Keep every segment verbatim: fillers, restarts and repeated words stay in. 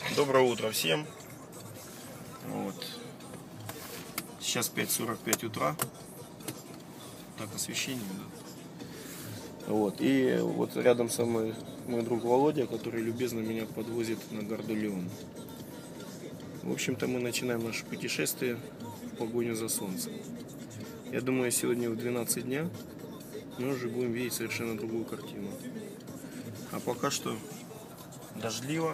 Доброе утро всем. Вот. Сейчас пять сорок пять утра. Так, освещение, да. Вот. И вот рядом со мной мой друг Володя, который любезно меня подвозит на Гордулеон. В общем-то, мы начинаем наше путешествие в погоню за солнцем. Я думаю, сегодня в двенадцать дня мы уже будем видеть совершенно другую картину. А пока что дождливо.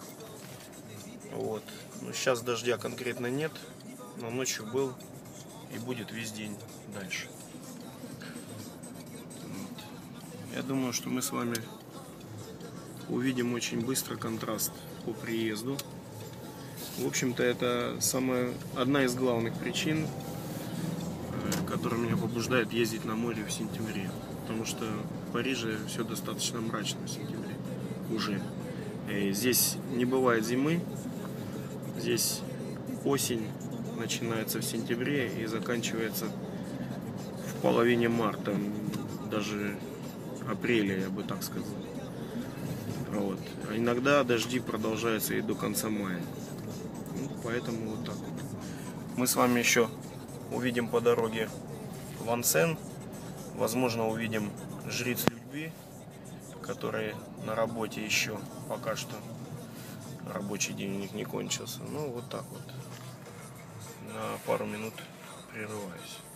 Вот. Но сейчас дождя конкретно нет, но ночью был и будет весь день дальше. Вот. Я думаю, что мы с вами увидим очень быстро контраст по приезду. В общем-то, это самая, одна из главных причин, которая меня побуждает ездить на море в сентябре. Потому что в Париже все достаточно мрачно в сентябре уже. И здесь не бывает зимы. Здесь осень начинается в сентябре и заканчивается в половине марта, даже апреля, я бы так сказал. Вот. А иногда дожди продолжаются и до конца мая. Ну, поэтому вот так вот. Мы с вами еще увидим по дороге Вансен. Возможно, увидим Жриц Любви, которые на работе еще пока что. Рабочий день у них не кончился. Ну, вот так вот. На пару минут прерываюсь.